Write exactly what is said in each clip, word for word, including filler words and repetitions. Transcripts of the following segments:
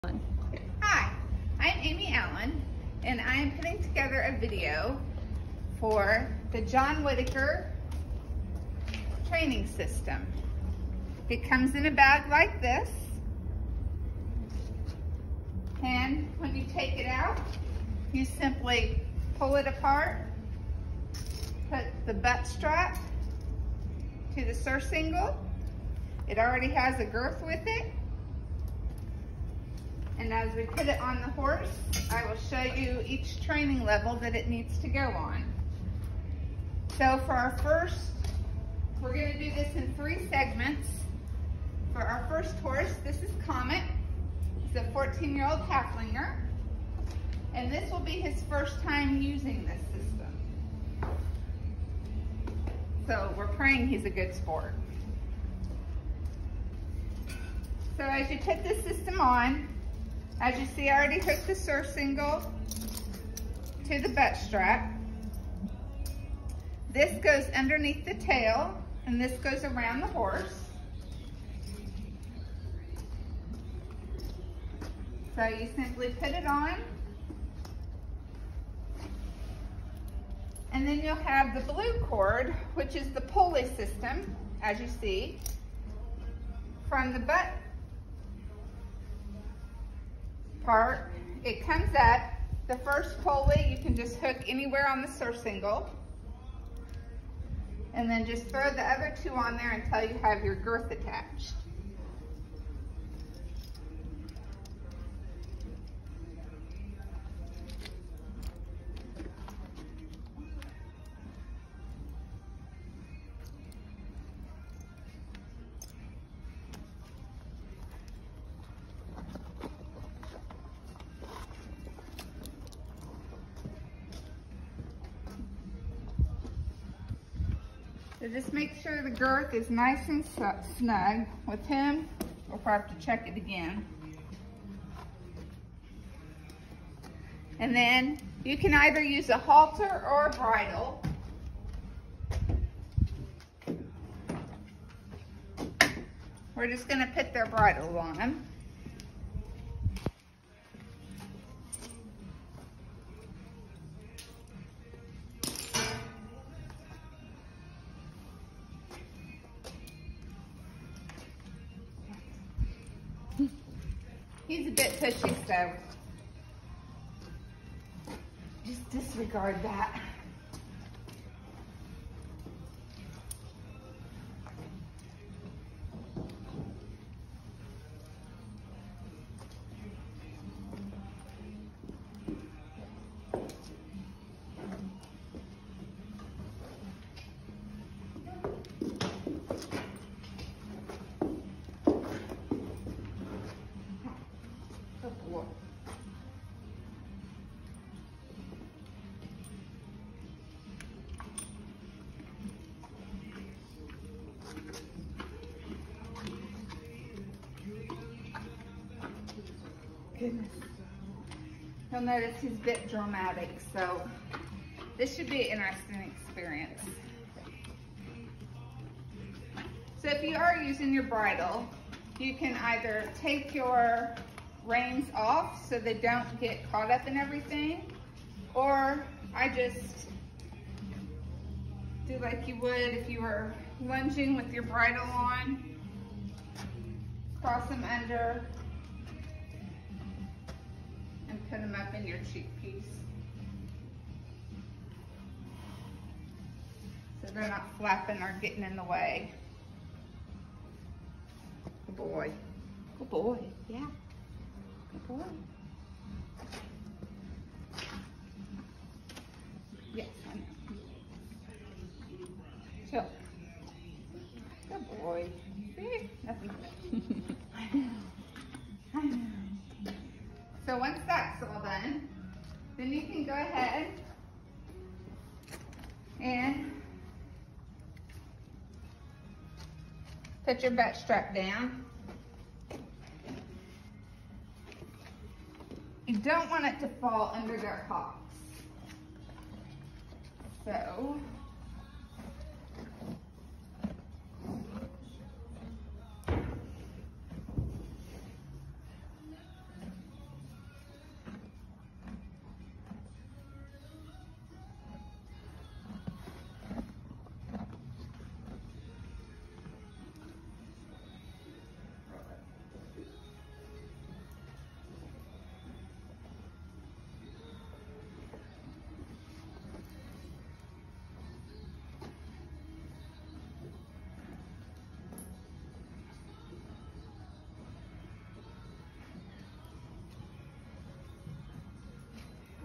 Hi, I'm Amy Allen, and I am putting together a video for the John Whittaker training system. It comes in a bag like this, and when you take it out, you simply pull it apart, put the butt strap to the surcingle. It already has a girth with it. And as we put it on the horse, I will show you each training level that it needs to go on. So for our first, we're going to do this in three segments. For our first horse, this is Comet. He's a fourteen-year-old halflinger. And this will be his first time using this system. So we're praying he's a good sport. So as you put this system on, as you see, I already hooked the surcingle to the butt strap. This goes underneath the tail, and this goes around the horse. So you simply put it on, and then you'll have the blue cord, which is the pulley system, as you see, from the butt part. It comes up. The first pulley you can just hook anywhere on the surcingle, and then just throw the other two on there until you have your girth attached. So just make sure the girth is nice and snug. With him, we'll probably have to check it again. And then you can either use a halter or a bridle. We're just going to put their bridle on them. He's a bit pushy, so just disregard that. Goodness. You'll notice he's a bit dramatic, so this should be an interesting experience. So if you are using your bridle, you can either take your reins off so they don't get caught up in everything, or I just do like you would if you were lunging with your bridle on. Cross them under and put them up in your cheek piece, so they're not flapping or getting in the way. Good boy. Good boy. Yeah. Good boy. Yes, I know. Chill. Good boy. See? Nothing. So once that's all done, then you can go ahead and put your butt strap down. You don't want it to fall under their hocks. So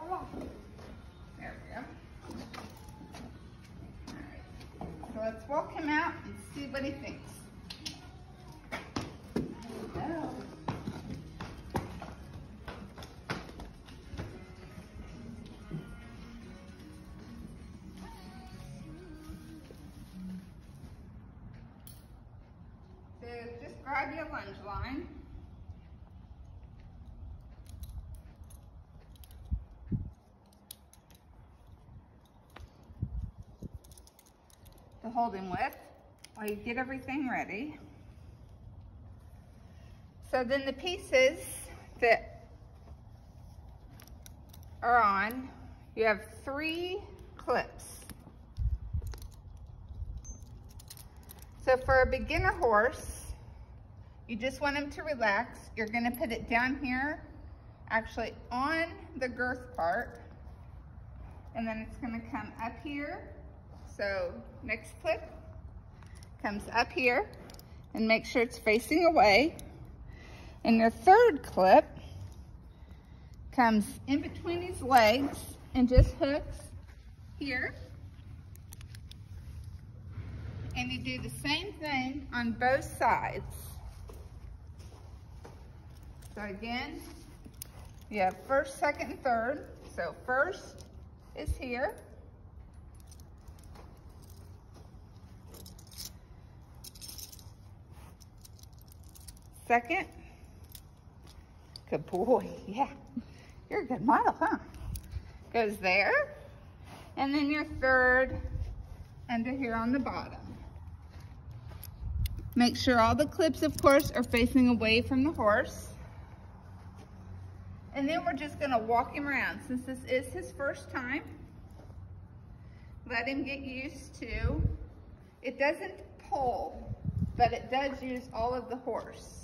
There we go. All right. So let's walk him out and see what he thinks. There we go. So just grab your lunge line. To hold him with while you get everything ready. So then the pieces that are on, you have three clips. So for a beginner horse, you just want him to relax. You're gonna put it down here, actually on the girth part, and then it's gonna come up here. So next clip comes up here and make sure it's facing away. And your third clip comes in between his legs and just hooks here. And you do the same thing on both sides. So again, you have first, second, and third. So first is here. Second, good boy, yeah. You're a good model, huh? Goes there. And then your third under here on the bottom. Make sure all the clips, of course, are facing away from the horse. And then we're just gonna walk him around. Since this is his first time, let him get used to, it doesn't pull, but it does use all of the horse.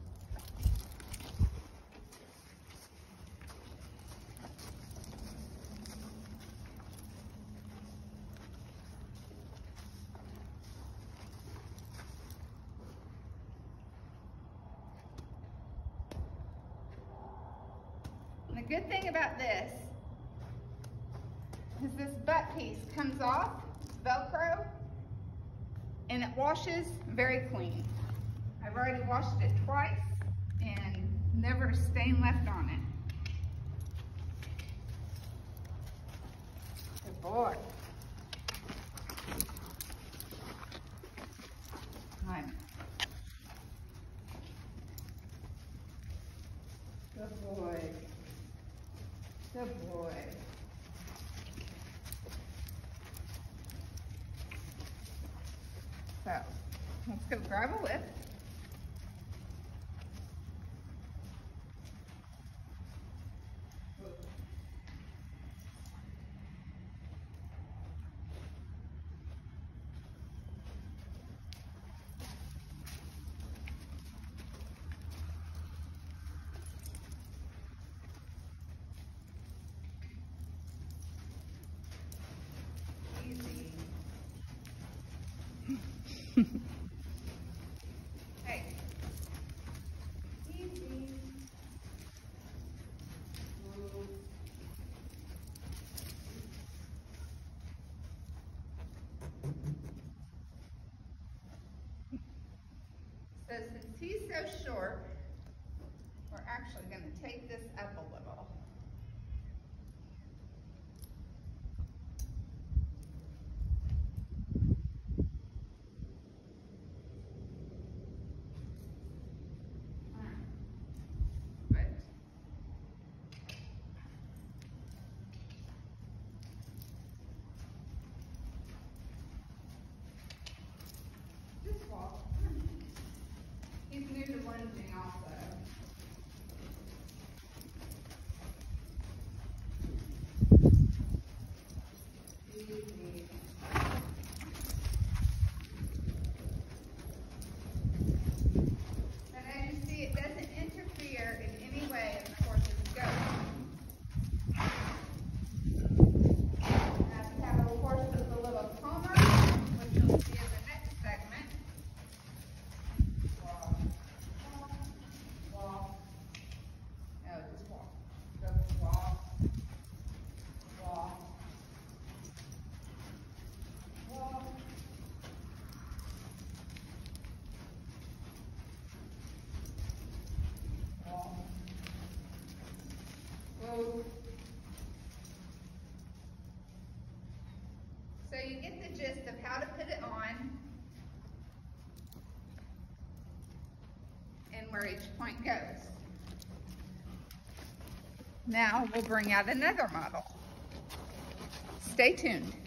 The good thing about this is this butt piece comes off, Velcro, and it washes very clean. I've already washed it twice and never a stain left on it. Good boy. Time. Good boy. Good boy. So, let's go grab a whip. Hey. Easy. So since he's so short, we're actually going to take this up a little. He's new to lunging also. So you get the gist of how to put it on and where each point goes. Now we'll bring out another model. Stay tuned.